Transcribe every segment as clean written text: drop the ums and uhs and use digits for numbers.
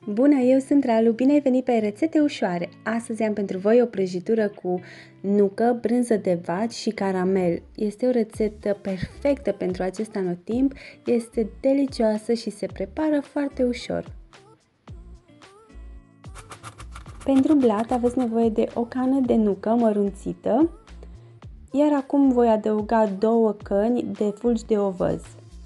Bună, eu sunt Ralu, bine ai venit pe rețete ușoare! Astăzi am pentru voi o prăjitură cu nucă, brânză de vaci și caramel. Este o rețetă perfectă pentru acest anotimp, este delicioasă și se prepară foarte ușor. Pentru blat aveți nevoie de o cană de nucă mărunțită, iar acum voi adăuga 2 căni de fulgi de ovăz.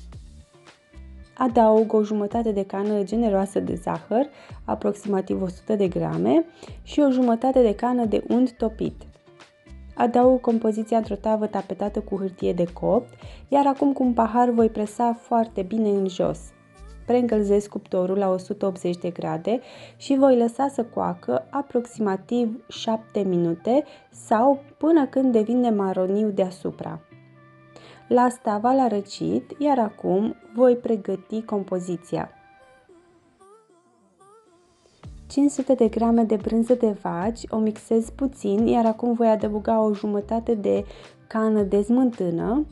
Adaug o jumătate de cană generoasă de zahăr, aproximativ 100 de grame, și o jumătate de cană de unt topit. Adaug compoziția într-o tavă tapetată cu hârtie de copt, iar acum cu un pahar voi presa foarte bine în jos. Preîncălzesc cuptorul la 180 de grade și voi lăsa să coacă aproximativ 7 minute sau până când devine maroniu deasupra. Las tava la răcit, iar acum voi pregăti compoziția. 500 de grame de brânză de vaci, o mixez puțin, iar acum voi adăuga o jumătate de cană de smântână.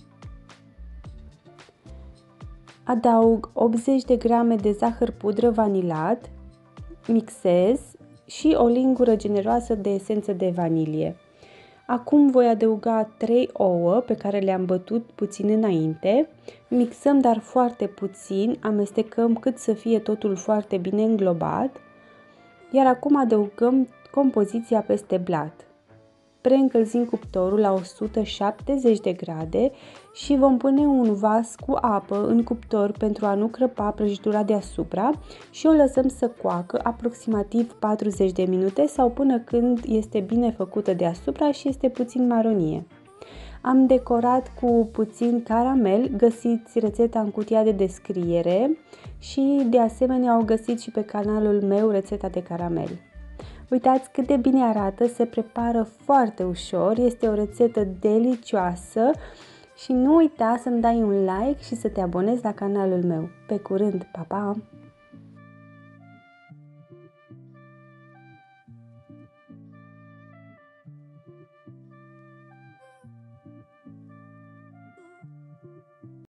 Adaug 80 de grame de zahăr pudră vanilat, mixez și o lingură generoasă de esență de vanilie. Acum voi adăuga 3 ouă pe care le-am bătut puțin înainte, mixăm dar foarte puțin, amestecăm cât să fie totul foarte bine înglobat, iar acum adăugăm compoziția peste blat. Preîncălzim cuptorul la 170 de grade și vom pune un vas cu apă în cuptor pentru a nu crăpa prăjitura deasupra și o lăsăm să coacă aproximativ 40 de minute sau până când este bine făcută deasupra și este puțin maronie. Am decorat cu puțin caramel, găsiți rețeta în cutia de descriere și de asemenea o găsiți și pe canalul meu rețeta de caramel. Uitați cât de bine arată, se prepară foarte ușor, este o rețetă delicioasă și nu uita să-mi dai un like și să te abonezi la canalul meu. Pe curând, pa, pa!